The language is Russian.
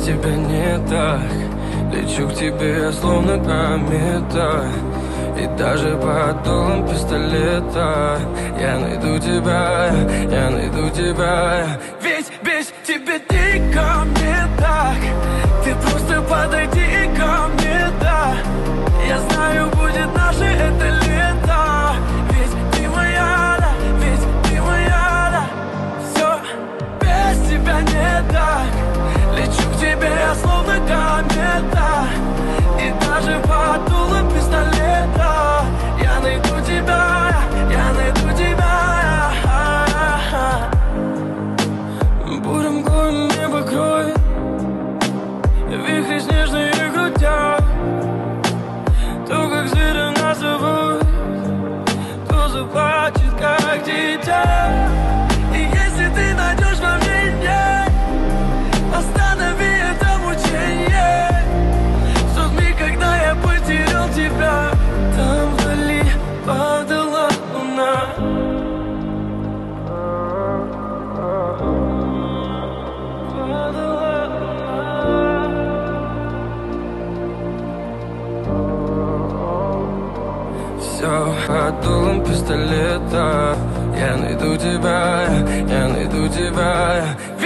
тебя не так. Лечу к тебе, словно комета, и даже под дулом пистолета я найду тебя, я найду тебя. Ведь без тебя дико мне так. Ты просто подойди ко мне, да. Я знаю, будет наше это лето. Ведь ты моя, да, ведь ты моя, да. Все без тебя не так. Лечу к тебе, я словно комета, и даже под дулом пистолета я найду тебя, я найду тебя. Бурым горем небо кроет, вихри снежные крутят. То, как зверя нас зовут, то заплачет, как дитя. И если ты найдешь во мне нет, останови это мучение. В тот миг, когда я потерял тебя, там вдали падала луна. Падала луна. Все под дулом пистолета я найду тебя, я найду тебя.